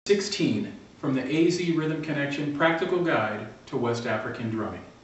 16 from the AZ Rhythm Connection Practical Guide to West African Drumming.